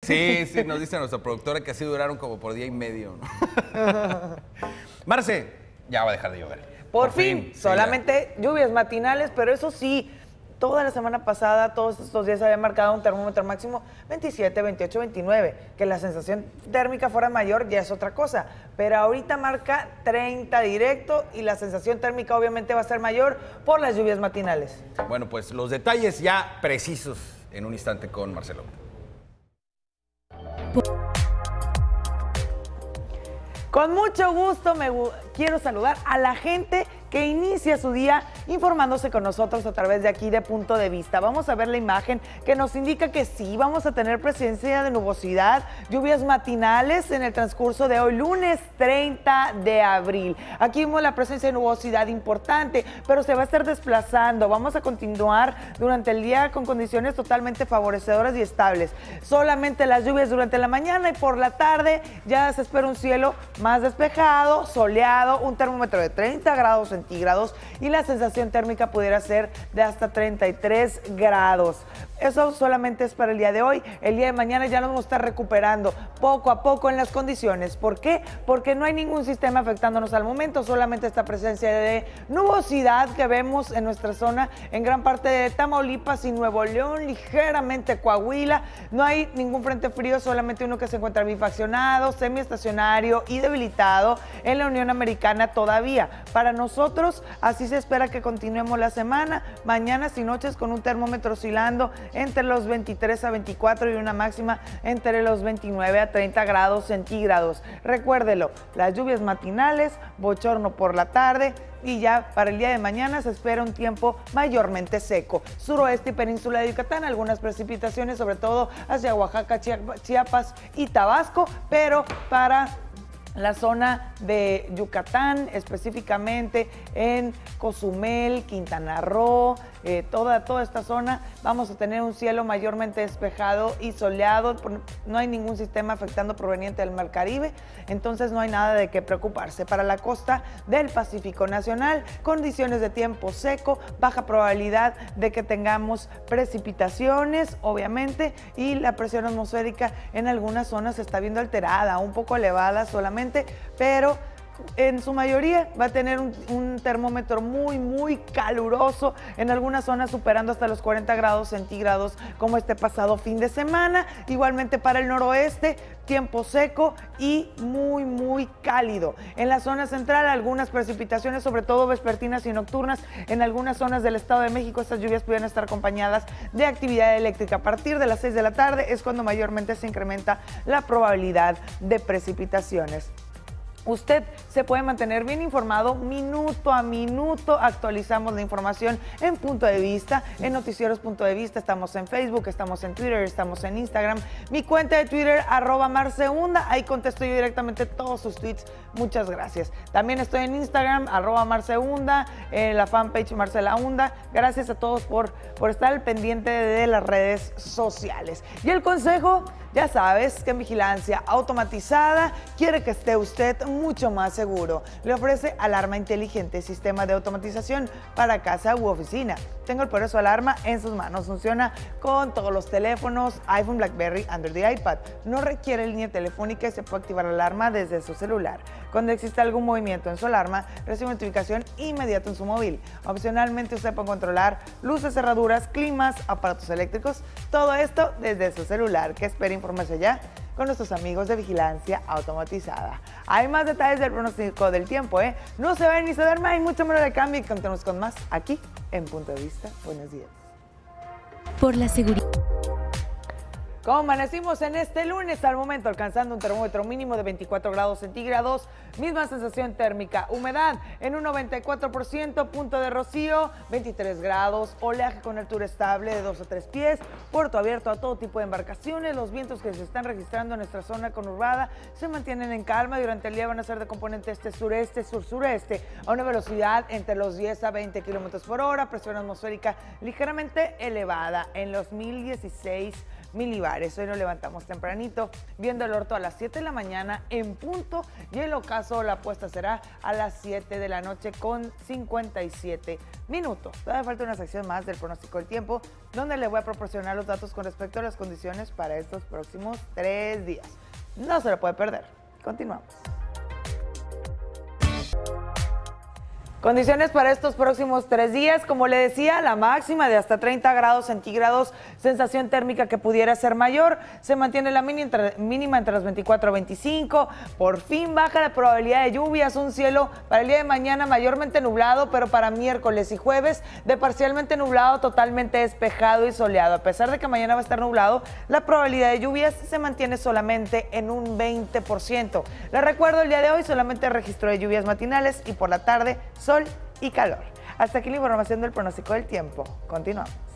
Sí, sí, nos dice nuestra productora que así duraron como por día y medio, ¿no? Marce, ya va a dejar de llover. Por fin, sí, solamente lluvias matinales, pero eso sí, toda la semana pasada, todos estos días había marcado un termómetro máximo 27, 28, 29. Que la sensación térmica fuera mayor ya es otra cosa, pero ahorita marca 30 directo y la sensación térmica obviamente va a ser mayor por las lluvias matinales. Bueno, pues los detalles ya precisos en un instante con Marcelo. Con mucho gusto quiero saludar a la gente que inicia su día informándose con nosotros a través de aquí de Punto de Vista. Vamos a ver la imagen que nos indica que sí, vamos a tener presencia de nubosidad, lluvias matinales en el transcurso de hoy, lunes 30 de abril. Aquí vemos la presencia de nubosidad importante, pero se va a estar desplazando. Vamos a continuar durante el día con condiciones totalmente favorecedoras y estables. Solamente las lluvias durante la mañana y por la tarde ya se espera un cielo más despejado, soleado, un termómetro de 30 grados centígrados y la sensación térmica pudiera ser de hasta 33 grados. Eso solamente es para el día de hoy. El día de mañana ya nos vamos a estar recuperando poco a poco en las condiciones. ¿Por qué? Porque no hay ningún sistema afectándonos al momento, solamente esta presencia de nubosidad que vemos en nuestra zona, en gran parte de Tamaulipas y Nuevo León, ligeramente Coahuila. No hay ningún frente frío, solamente uno que se encuentra bifaccionado, semiestacionario y debilitado en la Unión Americana todavía. Para nosotros, así se espera que continuemos la semana, mañanas y noches con un termómetro oscilando entre los 23 a 24 y una máxima entre los 29 a 30 grados centígrados. Recuérdelo, las lluvias matinales, bochorno por la tarde y ya para el día de mañana se espera un tiempo mayormente seco. Suroeste y península de Yucatán, algunas precipitaciones, sobre todo hacia Oaxaca, Chiapas y Tabasco, pero para la zona de Yucatán, específicamente en Cozumel, Quintana Roo, toda esta zona, vamos a tener un cielo mayormente despejado y soleado. No hay ningún sistema afectando proveniente del Mar Caribe, entonces no hay nada de qué preocuparse. Para la costa del Pacífico Nacional, condiciones de tiempo seco, baja probabilidad de que tengamos precipitaciones, obviamente, y la presión atmosférica en algunas zonas se está viendo alterada, un poco elevada solamente, pero en su mayoría va a tener un termómetro muy caluroso, en algunas zonas superando hasta los 40 grados centígrados como este pasado fin de semana. Igualmente para el noroeste, tiempo seco y muy cálido. En la zona central, algunas precipitaciones, sobre todo vespertinas y nocturnas. En algunas zonas del Estado de México, estas lluvias pudieran estar acompañadas de actividad eléctrica. A partir de las 6 de la tarde es cuando mayormente se incrementa la probabilidad de precipitaciones. Usted se puede mantener bien informado minuto a minuto. Actualizamos la información en Punto de Vista, en Noticieros Punto de Vista. Estamos en Facebook, estamos en Twitter, estamos en Instagram. Mi cuenta de Twitter, @Marcehunda. Ahí contesto yo directamente todos sus tweets. Muchas gracias. También estoy en Instagram, @Marcehunda, en la fanpage Marcela Hunda. Gracias a todos por estar al pendiente de las redes sociales. Y el consejo, ya sabes que en Vigilancia Automatizada quiere que esté usted mucho más seguro. Le ofrece alarma inteligente, sistema de automatización para casa u oficina. Tengo el poderoso alarma en sus manos. Funciona con todos los teléfonos, iPhone, BlackBerry, Android y iPad. No requiere línea telefónica y se puede activar la alarma desde su celular. Cuando existe algún movimiento en su alarma, recibe notificación inmediata en su móvil. Opcionalmente, usted puede controlar luces, cerraduras, climas, aparatos eléctricos. Todo esto desde su celular. ¿Qué espera? Informarse ya con nuestros amigos de Vigilancia Automatizada. Hay más detalles del pronóstico del tiempo, ¿eh? No se vayan ni se duerman, hay mucho menos de cambio y continuamos con más aquí en Punto de Vista. Buenos días. Por la seguridad. Como amanecimos en este lunes, al momento alcanzando un termómetro mínimo de 24 grados centígrados, misma sensación térmica, humedad en un 94%, punto de rocío, 23 grados, oleaje con altura estable de 2 a 3 pies, puerto abierto a todo tipo de embarcaciones. Los vientos que se están registrando en nuestra zona conurbada se mantienen en calma. Durante el día van a ser de componente este-sureste, sur-sureste, a una velocidad entre los 10 a 20 kilómetros por hora, presión atmosférica ligeramente elevada en los 1016 milibares. Hoy nos levantamos tempranito, viendo el orto a las 7 de la mañana en punto y el ocaso la apuesta será a las 7 de la noche con 57 minutos. Todavía falta una sección más del pronóstico del tiempo, donde le voy a proporcionar los datos con respecto a las condiciones para estos próximos 3 días. No se lo puede perder. Continuamos. Condiciones para estos próximos 3 días, como le decía, la máxima de hasta 30 grados centígrados, sensación térmica que pudiera ser mayor, se mantiene la mínima entre los 24 y 25, por fin baja la probabilidad de lluvias, un cielo para el día de mañana mayormente nublado, pero para miércoles y jueves de parcialmente nublado, totalmente despejado y soleado. A pesar de que mañana va a estar nublado, la probabilidad de lluvias se mantiene solamente en un 20%. Les recuerdo, el día de hoy solamente registro de lluvias matinales y por la tarde sol y calor. Hasta aquí la información del pronóstico del tiempo. Continuamos.